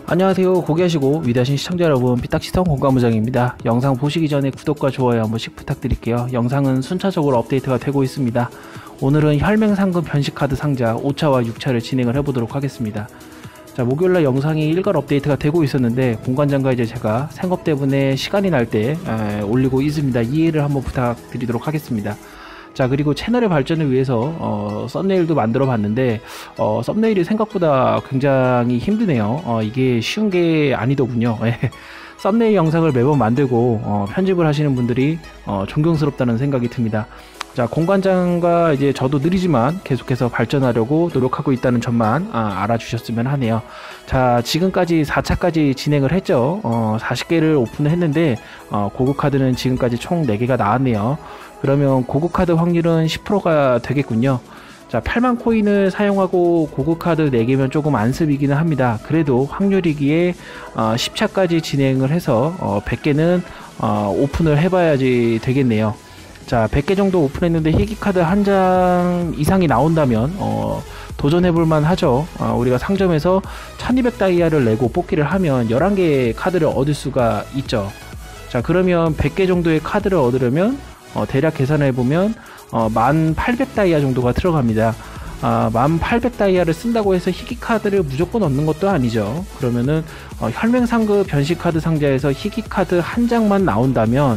안녕하세요. 고귀하시고 위대하신 시청자 여러분, 삐딱시성 공감무장입니다. 영상 보시기 전에 구독과 좋아요 한 번씩 부탁드릴게요. 영상은 순차적으로 업데이트가 되고 있습니다. 오늘은 혈맹상금 변식카드 상자 5차와 6차를 진행을 해보도록 하겠습니다. 자, 목요일날 영상이 일괄 업데이트가 되고 있었는데 공관장과 이제 제가 생업 때문에 시간이 날 때 올리고 있습니다. 이해를 한번 부탁드리도록 하겠습니다. 자, 그리고 채널의 발전을 위해서 썸네일도 만들어 봤는데 썸네일이 생각보다 굉장히 힘드네요. 이게 쉬운 게 아니더군요. 썸네일 영상을 매번 만들고 편집을 하시는 분들이 존경스럽다는 생각이 듭니다. 자, 공관장과 이제 저도 느리지만 계속해서 발전하려고 노력하고 있다는 점만 알아주셨으면 하네요. 자, 지금까지 4차까지 진행을 했죠. 40개를 오픈을 했는데 고급 카드는 지금까지 총 4개가 나왔네요. 그러면 고급 카드 확률은 10%가 되겠군요. 자, 8만 코인을 사용하고 고급 카드 4개면 조금 안습이기는 합니다. 그래도 확률이기에 10차까지 진행을 해서 100개는 오픈을 해봐야지 되겠네요. 자, 100개 정도 오픈했는데 희귀 카드 한 장 이상이 나온다면 도전해볼만 하죠. 우리가 상점에서 1200 다이아를 내고 뽑기를 하면 11개의 카드를 얻을 수가 있죠. 자, 그러면 100개 정도의 카드를 얻으려면 대략 계산해보면 1800 다이아 정도가 들어갑니다. 1800 다이아를 쓴다고 해서 희귀 카드를 무조건 얻는 것도 아니죠. 그러면은 혈맹상급 변식 카드 상자에서 희귀 카드 한 장만 나온다면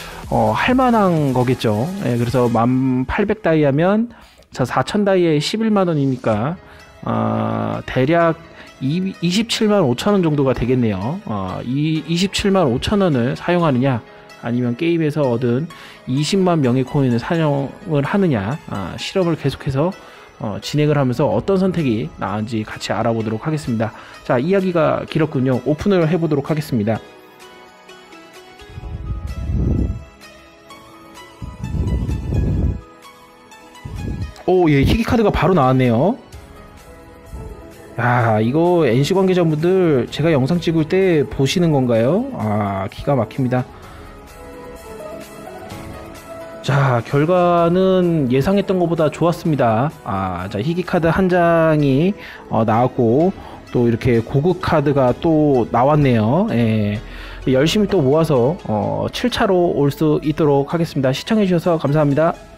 할만한 거겠죠. 예, 그래서 1800 다이아면 자 4000 다이아에 11만원이니까 대략 27만 5천원 정도가 되겠네요. 이 27만 5천원을 사용하느냐 아니면 게임에서 얻은 20만 명의 코인을 사용을 하느냐, 실험을 계속해서 진행을 하면서 어떤 선택이 나은지 같이 알아보도록 하겠습니다. 자, 이야기가 길었군요. 오픈을 해보도록 하겠습니다. 오, 예, 희귀 카드가 바로 나왔네요. 야, 이거 NC 관계자분들 제가 영상 찍을 때 보시는 건가요? 기가 막힙니다. 자, 결과는 예상했던 것보다 좋았습니다. 자, 희귀 카드 한 장이 나왔고 또 이렇게 고급 카드가 또 나왔네요. 예, 열심히 또 모아서 7차로 올 수 있도록 하겠습니다. 시청해주셔서 감사합니다.